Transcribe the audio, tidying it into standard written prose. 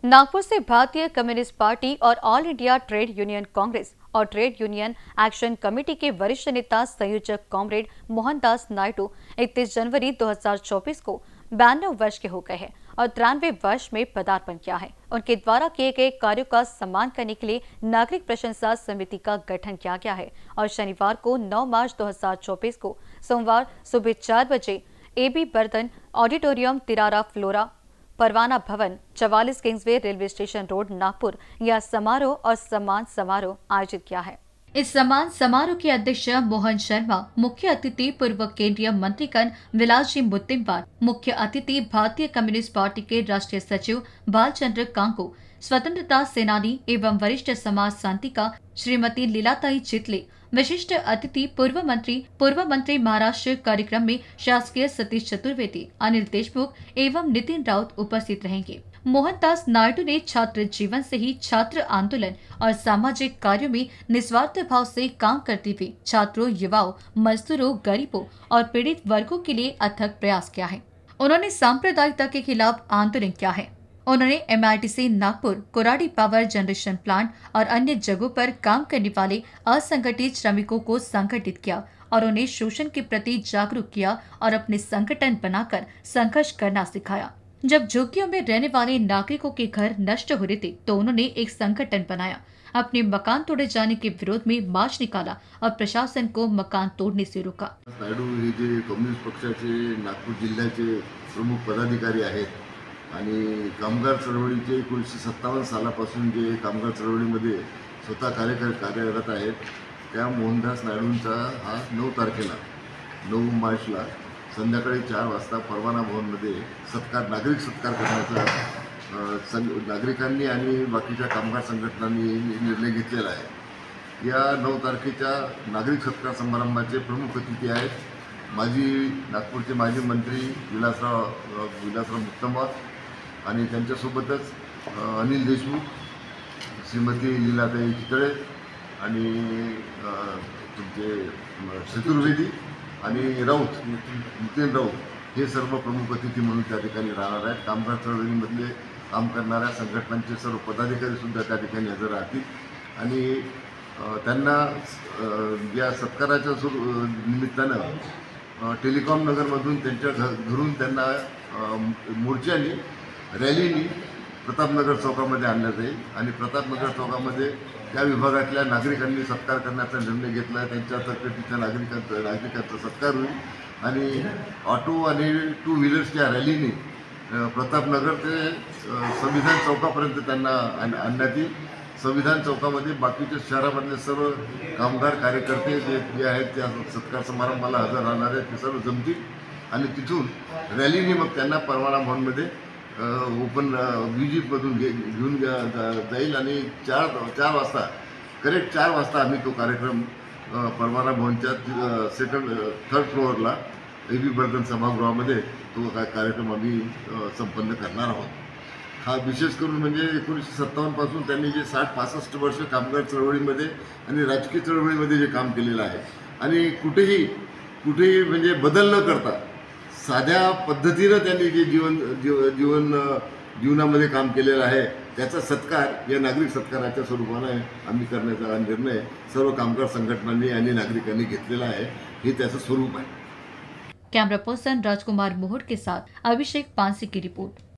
नागपुर से भारतीय communist party और All India trade union Congress और ट्रेड यूनियन एक्शन कमेटी के वरिष्ठ नेता संयोजक कॉमरेड मोहनदास नायडू 31 जनवरी 2024 को 92 वर्ष के हो गए हैं और 93 वर्ष में पदार्पण किया है। उनके द्वारा किए गए कार्यों का सम्मान करने के लिए नागरिक प्रशंसा समिति का गठन किया गया है और शनिवार को 9 मार्च 2024 को सोमवार सुबह 4 बजे AB बर्धन ऑडिटोरियम तिरारा फ्लोरा Parwana Bhavan 44 Kingsway railway station road Nagpur यह समारोह और सम्मान समारोह आयोजित किया है। इस सम्मान समारोह के अध्यक्ष मोहन शर्मा, मुख्य अतिथि पूर्व केंद्रीय मंत्रीगण विलास जी मुत्तिमवार, मुख्य अतिथि भारतीय कम्युनिस्ट पार्टी के राष्ट्रीय सचिव बालचंद्र कांको, स्वतंत्रता सेनानी एवं वरिष्ठ समाज शांतिका श्रीमती लीलाताई चितले, विशिष्ट अतिथि पूर्व मंत्री महाराष्ट्र कार्यक्रम में शासकीय सतीश चतुर्वेदी, अनिल देशमुख एवं नितिन राउत उपस्थित रहेंगे। मोहनदास नायडू ने छात्र जीवन से ही छात्र आंदोलन और सामाजिक कार्यों में निस्वार्थ भाव से काम करती हुई छात्रों, युवाओं, मजदूरों, गरीबों और पीड़ित वर्गों के लिए अथक प्रयास किया है। उन्होंने सांप्रदायिकता के खिलाफ आंदोलन किया है। उन्होंने MIDC Nagpur, Koradi power generation plant और अन्य जगहों पर काम करने वाले असंगठित श्रमिकों को संगठित किया और उन्हें शोषण के प्रति जागरूक किया और अपने संगठन बनाकर संघर्ष करना सिखाया। जब झुग्गियों में रहने वाले नागरिकों के घर नष्ट हो रहे थे तो उन्होंने एक संगठन बनाया, अपने मकान तोड़े जाने के विरोध में मार्च निकाला और प्रशासन को मकान तोड़ने से रोका। नायडू हे जे कम्युनिस्ट पक्षाचे नागपूर जिल्ह्याचे प्रमुख पदाधिकारी आहेत आणि कामगार चळवळीचे 1957 सालापासून जे कामगार चळवळीमध्ये स्वतः कार्यरत आहेत, त्या मोहनदास नायडूंचा हा 9 तारखेला 9 मार्चला संध्याकाळी 4 वाजता परवाना भवनमध्ये नागरिक सत्कार करण्याचा नागरिकांनी आणि बाकीच्या कामगार संघटनांनी निर्णय घेतलेला आहे। या 9 तारखेच्या नागरिक सत्कार समारंभाचे प्रमुख अतिथी आहेत नागपूरचे माजी मंत्री विलासराव मुत्तमवार आणि त्यांच्यासोबतच अनिल देशमुख, श्रीमती लीलाताई चितळे आणि तुमचे चतुर्वेदी आणि नितीन राऊत हे सर्व प्रमुख अतिथी म्हणून त्या ठिकाणी राहणार आहेत। कामगार चळवळीमधले काम करणाऱ्या संघटनांचे सर्व पदाधिकारी सुद्धा त्या ठिकाणी हजर राहतील आणि त्यांना या सत्काराच्या निमित्तानं टेलिकॉम नगरमधून त्यांच्या घरून त्यांना मोर्चाने रॅलीनी प्रतापनगर चौकामध्ये आणण्यात येईल आणि प्रतापनगर चौकामध्ये त्या विभागातल्या नागरिकांनी सत्कार करण्याचा निर्णय घेतला आहे। त्यांच्या तर्फे नागरिकांचा सत्कार होईल आणि ऑटो आणि 2 व्हीलर्सच्या रॅलीने प्रतापनगर ते संविधान चौकापर्यंत त्यांना आणण्यात येईल। संविधान चौकामध्ये बाकीच्या शहरामधले सर्व कामगार कार्यकर्ते जे आहेत त्या सत्कार समारंभाला हजर राहणार आहेत ते सर्व जमतील आणि तिथून रॅलीने मग त्यांना परवाना भवनमध्ये ओपन विजीपमधून घेऊन जाईल आणि 4 वाजता करेक्ट 4 वाजता आम्ही तो कार्यक्रम परवाना भवनच्या 3rd फ्लोअरला AB बर्धन सभागृहामध्ये तो कार्यक्रम आम्ही संपन्न करणार आहोत। हा विशेष करून म्हणजे 1957 पासून त्यांनी जे 60-65 वर्ष कामगार चळवळीमध्ये आणि राजकीय चळवळीमध्ये जे काम केलेलं आहे आणि कुठेही म्हणजे बदल न करता साध्या पद्धतीनं त्यांनी जे जीवनामध्ये काम केलेलं आहे त्याचा सत्कार या नागरिक सत्काराच्या स्वरूपाने आम्ही करण्याचा निर्णय सर्व कामगार संघटनांनी आणि नागरिकांनी घेतलेला आहे। हे त्याचं स्वरूप आहे। कैमरा पर्सन राजकुमार मोहट के साथ अभिषेक पांसे की रिपोर्ट।